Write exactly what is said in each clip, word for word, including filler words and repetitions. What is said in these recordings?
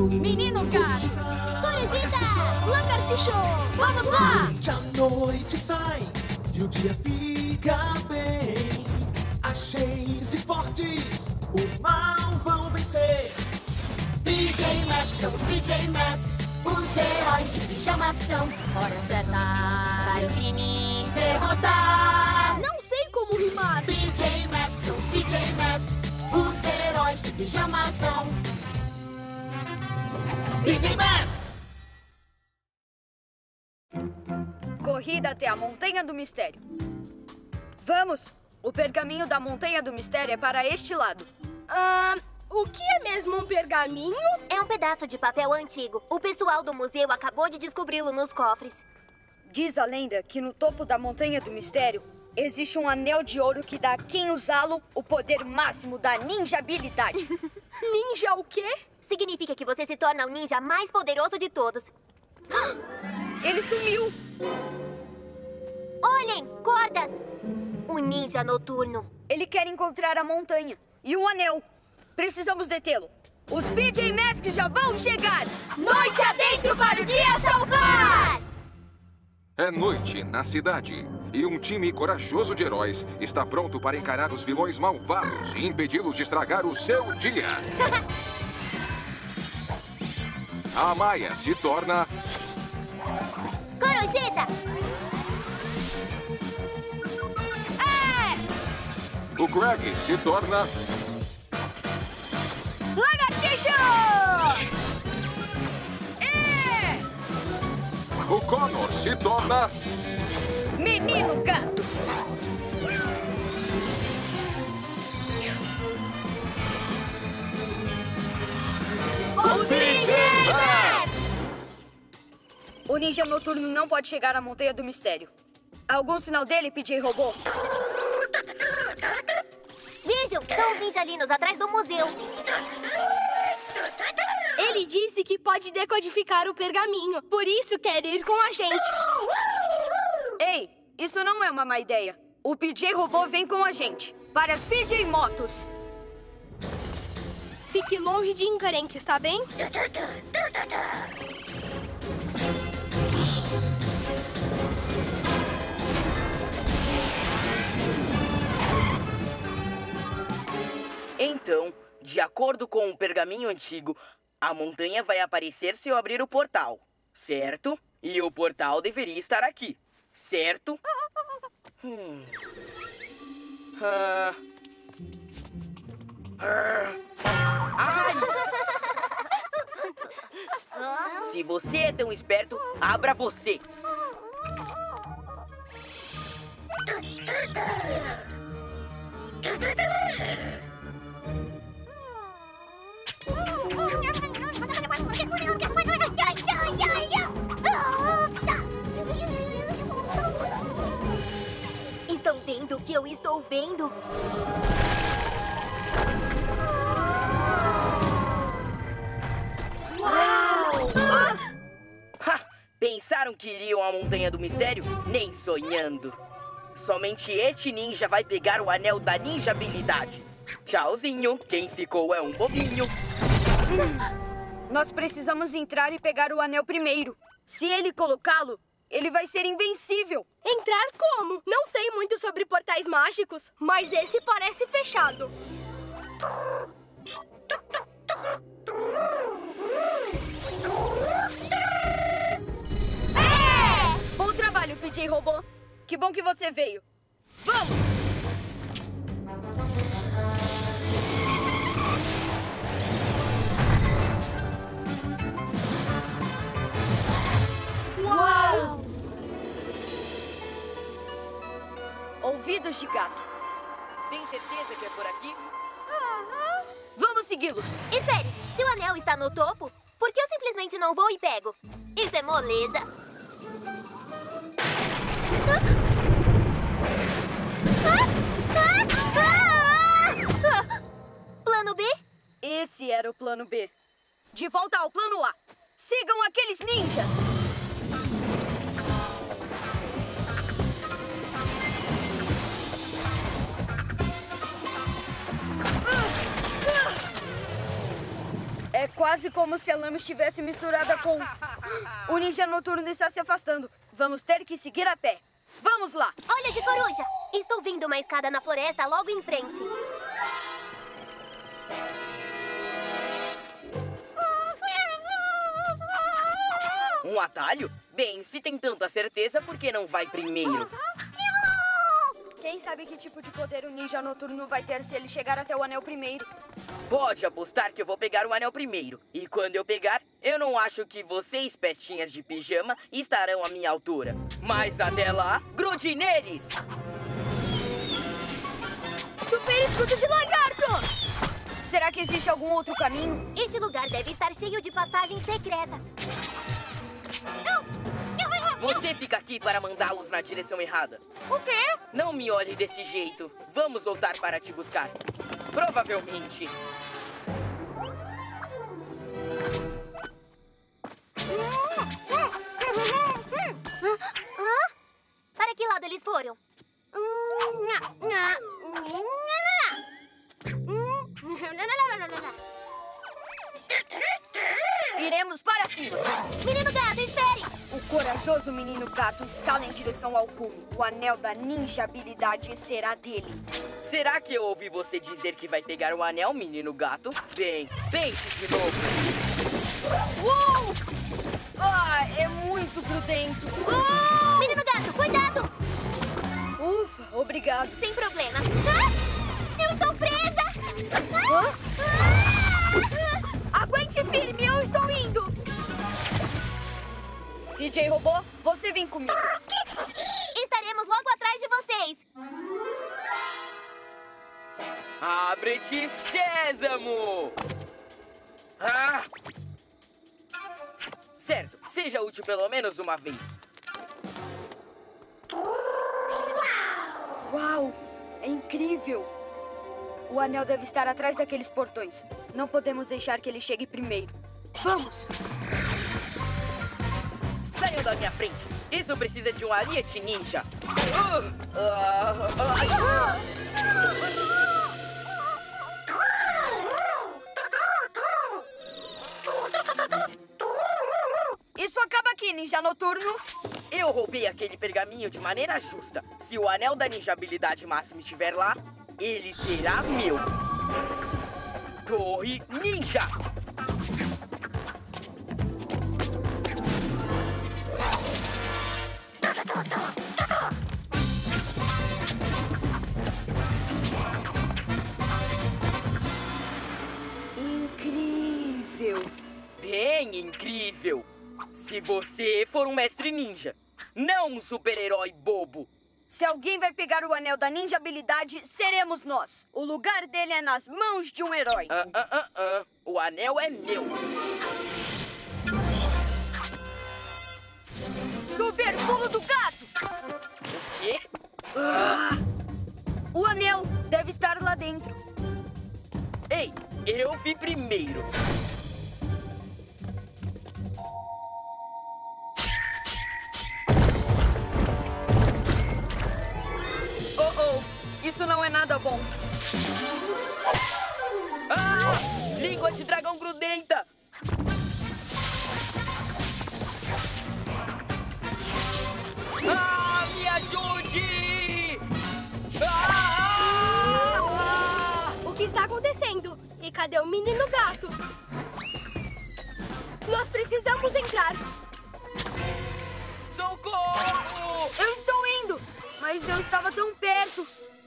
Menino gato! Corisita! Lagartixô! Vamos lá! A noite sai e o dia fica bem. Ágeis e fortes, o mal vão vencer. P J Masks, são os P J Masks, os heróis de pijama são. Hora certa para o crime derrotar. Não sei como rimar. P J Masks, são os P J Masks, os heróis de pijama são. P J Masks! Corrida até a Montanha do Mistério. Vamos! O pergaminho da Montanha do Mistério é para este lado. Ah, o que é mesmo um pergaminho? É um pedaço de papel antigo. O pessoal do museu acabou de descobri-lo nos cofres. Diz a lenda que no topo da Montanha do Mistério existe um anel de ouro que dá a quem usá-lo o poder máximo da ninja habilidade. Ninja o quê? Significa que você se torna o ninja mais poderoso de todos. Ele sumiu! Olhem, cordas! O ninja noturno. Ele quer encontrar a montanha e o anel. Precisamos detê-lo. Os P J Masks já vão chegar! Noite adentro para o dia salvar! É noite na cidade e um time corajoso de heróis está pronto para encarar os vilões malvados e impedi-los de estragar o seu dia. A Maia se torna... Corujita! O Greg se torna... Lagartixo! É! O Connor se torna... Menino gato! Os P J Masks! O ninja noturno não pode chegar à Montanha do Mistério. Algum sinal dele, P J Robô? Vejam, são os ninjalinos atrás do museu. Ele disse que pode decodificar o pergaminho, por isso quer ir com a gente. Ei, isso não é uma má ideia. O P J Robô vem com a gente, para as P J Motos. Fique longe de encrenque, está bem? Então, de acordo com o pergaminho antigo, a montanha vai aparecer se eu abrir o portal, certo? E o portal deveria estar aqui, certo? Hum. Ah. Ah. Ai! Se você é tão esperto, abra você! Estão vendo o que eu estou vendo? Uau! Ha! Pensaram que iriam à Montanha do Mistério? Nem sonhando! Somente este ninja vai pegar o anel da ninja habilidade. Tchauzinho, quem ficou é um bobinho. Nós precisamos entrar e pegar o anel primeiro. Se ele colocá-lo, ele vai ser invencível. Entrar como? Não sei muito sobre portais mágicos, mas esse parece fechado. É! Bom trabalho, P J Robô. Que bom que você veio. Vamos! Uau! Ouvidos de gato. Tem certeza que é por aqui? Vamos segui-los. Espere, se o anel está no topo, por que eu simplesmente não vou e pego? Isso é moleza. Plano B? Esse era o plano B. De volta ao plano A. Sigam aqueles ninjas! É quase quase como se a lama estivesse misturada com... O ninja noturno está se afastando. Vamos ter que seguir a pé. Vamos lá! Olha de coruja! Estou vindo uma escada na floresta logo em frente. Um atalho? Bem, se tem tanta certeza, por que não vai primeiro? Quem sabe que tipo de poder o ninja noturno vai ter se ele chegar até o anel primeiro? Pode apostar que eu vou pegar o anel primeiro. E quando eu pegar, eu não acho que vocês, pestinhas de pijama, estarão à minha altura. Mas até lá, grude neles! Super escudo de lagarto! Será que existe algum outro caminho? Este lugar deve estar cheio de passagens secretas. Você fica aqui para mandá-los na direção errada. O quê? Não me olhe desse jeito. Vamos voltar para te buscar. Provavelmente. Hã? Para que lado eles foram? Iremos para cima! Menino gato, espere! O corajoso menino gato escala em direção ao cume. O anel da ninja habilidade será dele. Será que eu ouvi você dizer que vai pegar o anel, menino gato? Bem, pense de novo. Uou! Ah, é muito grudento. Ah! Menino gato, cuidado! Ufa, obrigado. Sem problema. Ah! Eu estou presa! Hã? Ah! Aguente firme, eu estou indo! P J Robô, você vem comigo. Estaremos logo atrás de vocês. Abre-te, sésamo! Ah! Certo, seja útil pelo menos uma vez. Uau, é incrível. O anel deve estar atrás daqueles portões. Não podemos deixar que ele chegue primeiro. Vamos! Saiam da minha frente. Isso precisa de um ariete ninja. Uh, uh, uh, Isso acaba aqui, ninja noturno. Eu roubei aquele pergaminho de maneira justa. Se o anel da ninja habilidade máxima estiver lá, ele será meu. Torre Ninja! Incrível. Bem incrível. Se você for um mestre ninja, não um super-herói bobo. Se alguém vai pegar o anel da ninja habilidade, seremos nós. O lugar dele é nas mãos de um herói. Ah, ah, ah, ah. O anel é meu. Super pulo do gato! O quê? Ah! O anel deve estar lá dentro. Ei, eu vi primeiro. Oh, oh, isso não é nada bom. Ah! Língua de dragão grudenta! Ah, me ajude! Ah! O que está acontecendo? E cadê o menino gato? Nós precisamos entrar. Socorro! Eu estou indo, mas eu estava tão perto.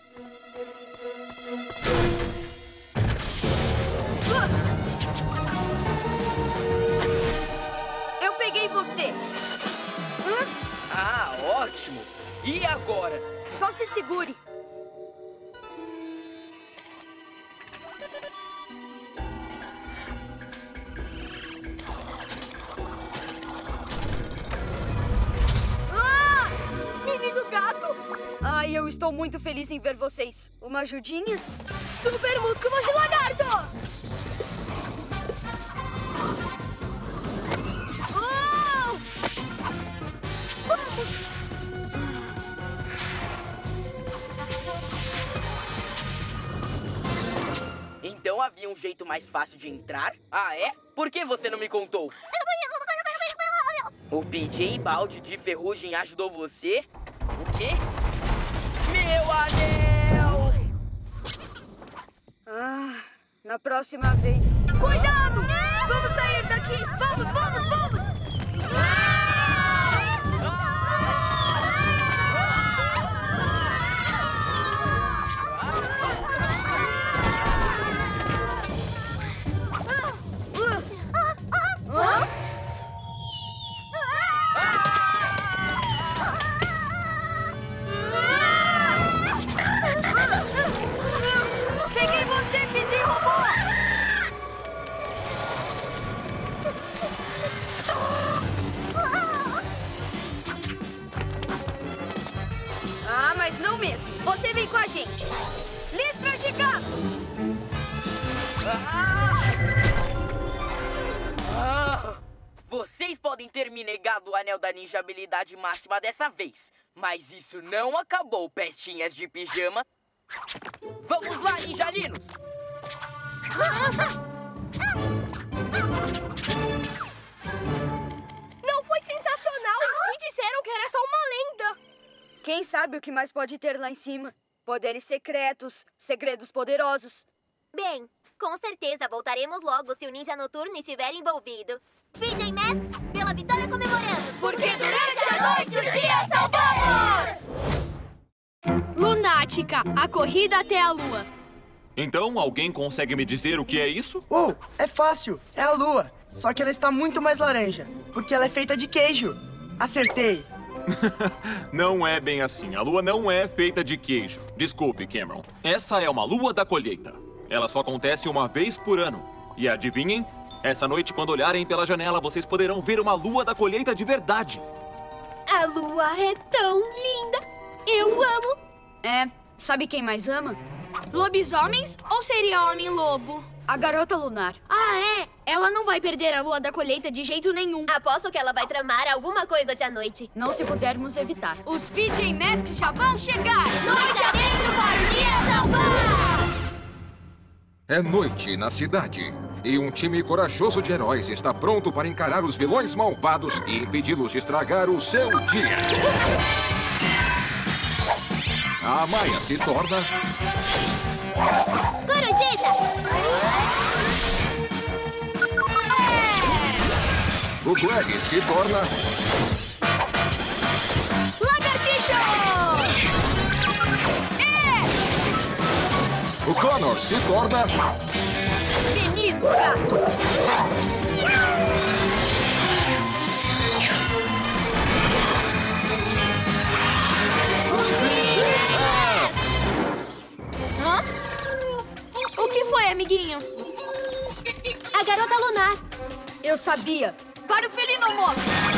Ah! Eu peguei você. Hã? Ah, ótimo! E agora? Só se segure. Ah! Menino gato! Ai, eu estou muito feliz em ver vocês. Uma ajudinha? Super músculo de lagarto! Oh! Vamos! Então havia um jeito mais fácil de entrar? Ah, é? Por que você não me contou? O P J Balde de Ferrugem ajudou você? O quê? Meu anel! Ah, na próxima vez... Cuidado! Vamos sair daqui! Vamos, vamos, vamos! Peguei você, P J Robô! Ah, mas não mesmo. Você vem com a gente. Listra Chicago! Ah, vocês podem ter me negado o anel da ninja habilidade máxima dessa vez, mas isso não acabou, pestinhas de pijama. Vamos lá, ninjalinos! Não foi sensacional! Me disseram que era só uma lenda! Quem sabe o que mais pode ter lá em cima? Poderes secretos, segredos poderosos. Bem, com certeza voltaremos logo se o Ninja Noturno estiver envolvido. P J Masks, pela vitória comemoramos! Porque durante a noite o dia salvamos! Lunática, a corrida até a lua. Então, alguém consegue me dizer o que é isso? Oh, é fácil. É a lua. Só que ela está muito mais laranja, porque ela é feita de queijo. Acertei. Não é bem assim. A lua não é feita de queijo. Desculpe, Cameron. Essa é uma lua da colheita. Ela só acontece uma vez por ano. E adivinhem? Essa noite, quando olharem pela janela, vocês poderão ver uma lua da colheita de verdade. A lua é tão linda. Eu amo. É, sabe quem mais ama? Lobisomens ou seria homem-lobo? A garota lunar. Ah, é? Ela não vai perder a lua da colheita de jeito nenhum. Aposto que ela vai tramar alguma coisa hoje à noite. Não se pudermos evitar. Os P J Masks já vão chegar! Noite adentro para o dia salvar! É noite na cidade. E um time corajoso de heróis está pronto para encarar os vilões malvados e impedi-los de estragar o seu dia. A Maia se torna... Corujita! O Greg se torna... Lagartixo! O Connor se torna... Menino gato! Os P J Masks! Hã? O que foi, amiguinho? A garota lunar. Eu sabia! Para o Felinomorfo!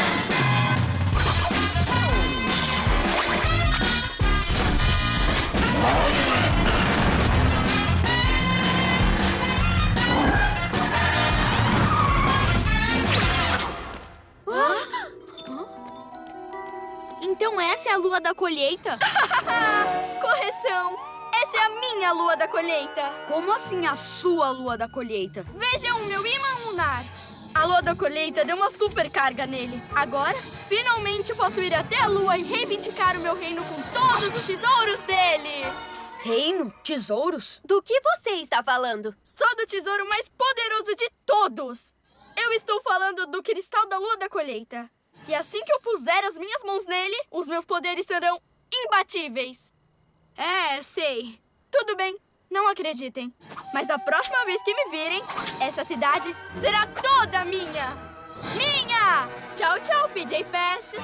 Então essa é a lua da colheita? Correção! Essa é a minha lua da colheita! Como assim a sua lua da colheita? Vejam o meu imã lunar! A lua da colheita deu uma super carga nele. Agora, finalmente posso ir até a lua e reivindicar o meu reino com todos os tesouros dele! Reino? Tesouros? Do que você está falando? Só do tesouro mais poderoso de todos! Eu estou falando do cristal da lua da colheita. E assim que eu puser as minhas mãos nele, os meus poderes serão imbatíveis. É, sei. Tudo bem, não acreditem. Mas da próxima vez que me virem, essa cidade será toda minha! Minha! Tchau, tchau, P J Pestes!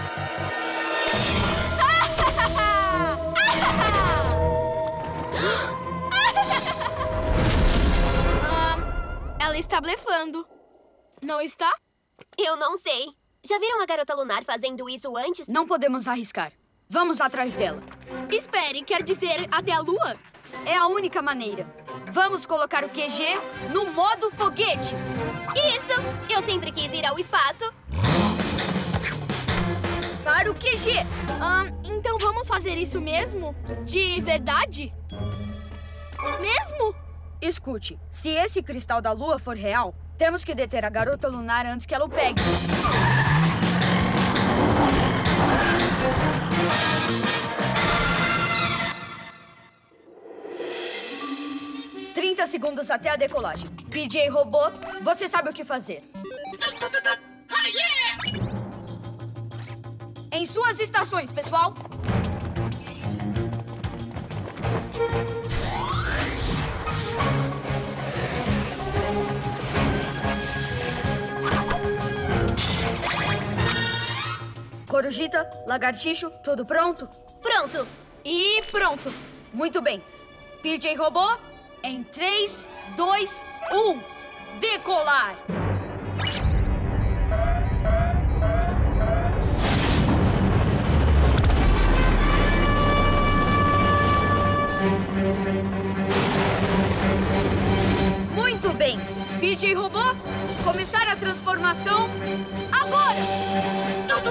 ah, ela está blefando. Não está? Eu não sei. Já viram a garota lunar fazendo isso antes? Não podemos arriscar. Vamos atrás dela. Espere, quer dizer até a lua? É a única maneira. Vamos colocar o Q G no modo foguete. Isso! Eu sempre quis ir ao espaço. Para o Q G. Ah, então vamos fazer isso mesmo? De verdade? Mesmo? Escute, se esse cristal da lua for real, temos que deter a garota lunar antes que ela o pegue. trinta segundos até a decolagem. P J Robô, você sabe o que fazer. Em suas estações, pessoal. Corujita, Lagartixo, tudo pronto? Pronto. E pronto. Muito bem. P J Robô, em três, dois, um, decolar! Muito bem. P J Robô, começar a transformação agora!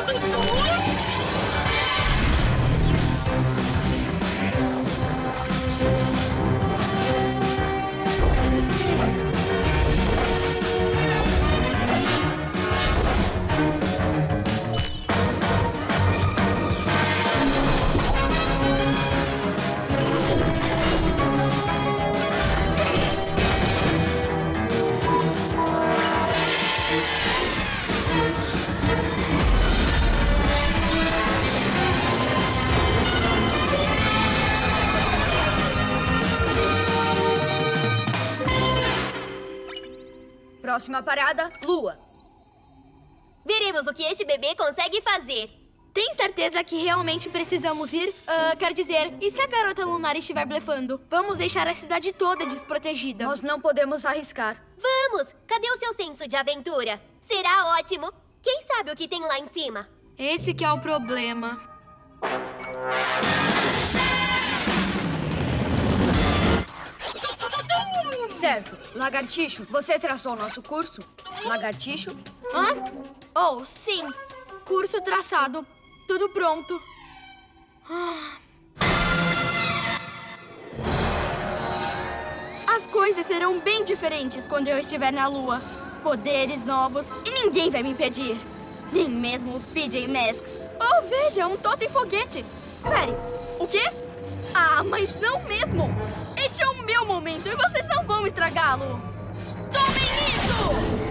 Próxima parada, Lua. Veremos o que este bebê consegue fazer. Tem certeza que realmente precisamos ir? Uh, quer dizer, e se a garota lunar estiver blefando? Vamos deixar a cidade toda desprotegida. Nós não podemos arriscar. Vamos! Cadê o seu senso de aventura? Será ótimo. Quem sabe o que tem lá em cima? Esse que é o problema. Certo. Lagartixo, você traçou o nosso curso? Lagartixo? Hã? Oh, sim. Curso traçado. Tudo pronto. As coisas serão bem diferentes quando eu estiver na Lua. Poderes novos e ninguém vai me impedir. Nem mesmo os P J Masks. Oh, veja, um totem foguete. Espere, o quê? Ah, mas não mesmo. Este é o meu momento e vocês não vão estragá-lo. Tomem isso!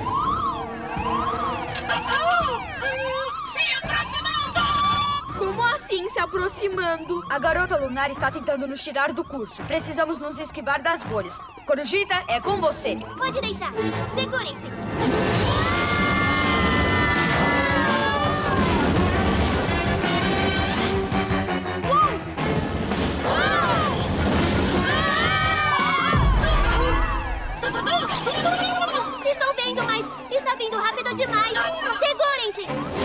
Se aproximando! Como assim se aproximando? A garota lunar está tentando nos tirar do curso. Precisamos nos esquivar das bolhas. Corujita, é com você. Pode deixar. Segurem-se. Estou vendo, mas está vindo rápido demais. Segurem-se.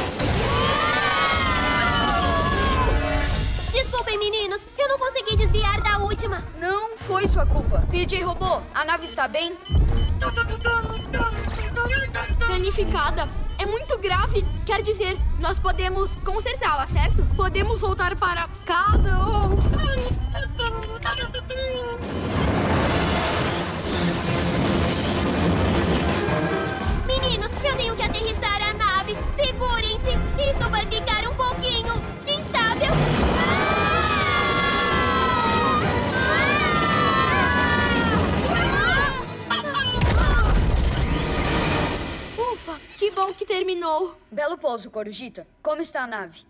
Desculpem, meninos. Eu não consegui desviar da última. Não foi sua culpa. P J Robô, a nave está bem? Danificada. É muito grave. Quer dizer, nós podemos consertá-la, certo? Podemos voltar para casa ou... Meninos, eu tenho que aterrissar a nave. Segurem-se. Isso vai ficar um pouquinho instável. Ufa, que bom que terminou. Belo pouso, Corujita. Como está a nave?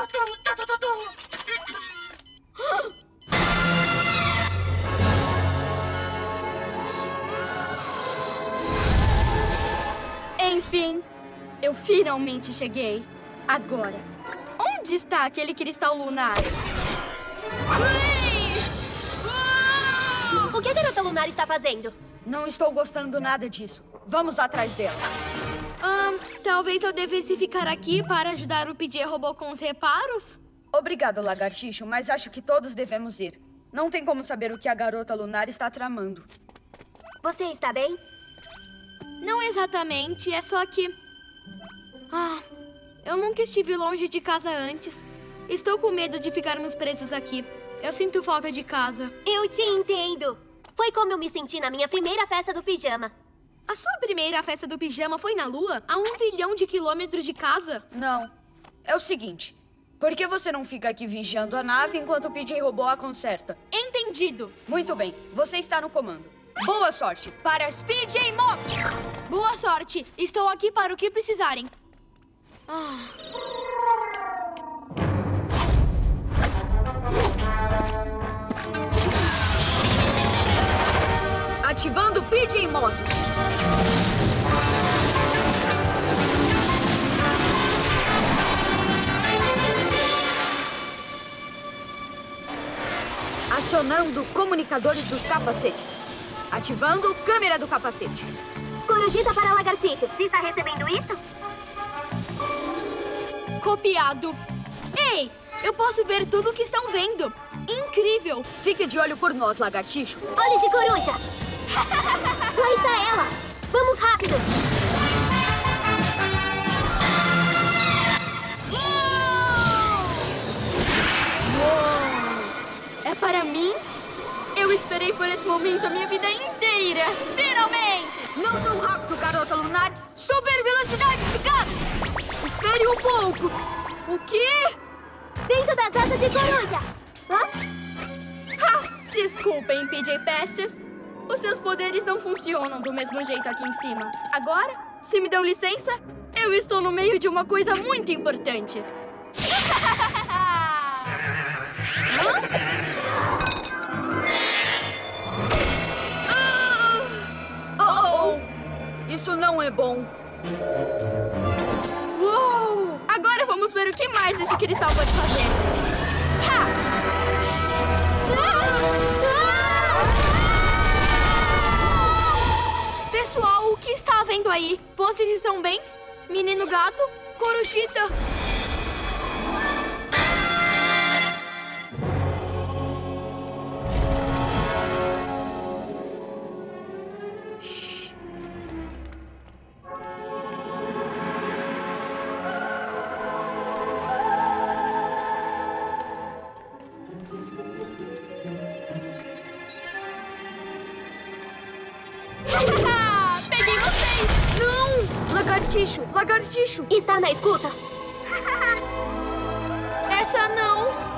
Enfim, eu finalmente cheguei. Agora, onde está aquele cristal lunar? O que a garota lunar está fazendo? Não estou gostando nada disso. Vamos atrás dela. Hum, talvez eu devesse ficar aqui para ajudar o P J Robô com os reparos? Obrigado, Lagartixo, mas acho que todos devemos ir. Não tem como saber o que a garota lunar está tramando. Você está bem? Não exatamente, é só que... Ah, eu nunca estive longe de casa antes. Estou com medo de ficarmos presos aqui. Eu sinto falta de casa. Eu te entendo. Foi como eu me senti na minha primeira festa do pijama. A sua primeira festa do pijama foi na Lua? A um zilhão de quilômetros de casa? Não. É o seguinte. Por que você não fica aqui vigiando a nave enquanto o P J Robô a conserta? Entendido. Muito bem. Você está no comando. Boa sorte para as P J Motos! Boa sorte. Estou aqui para o que precisarem. Ah. Ativando P J Motos. Acionando comunicadores dos capacetes. Ativando câmera do capacete. Corujita para lagartixa. Está recebendo isso? Copiado. Ei, eu posso ver tudo o que estão vendo. Incrível. Fique de olho por nós, lagartixo. Olhos de coruja. Lá está ela. Vamos rápido. É para mim? Eu esperei por esse momento a minha vida inteira! Finalmente! Não tão rápido, garota lunar! Super velocidade de gato! Espere um pouco! O quê? Vento das asas de coruja! Hã? Ha! Desculpem, P J Pestes. Os seus poderes não funcionam do mesmo jeito aqui em cima. Agora, se me dão licença, eu estou no meio de uma coisa muito importante. Hã? Isso não é bom. Uou! Agora vamos ver o que mais este cristal pode fazer. Ha! Pessoal, o que está havendo aí? Vocês estão bem? Menino gato? Corujita? Peguei vocês! Não! Lagartixo! Lagartixo! Está na escuta? Essa não!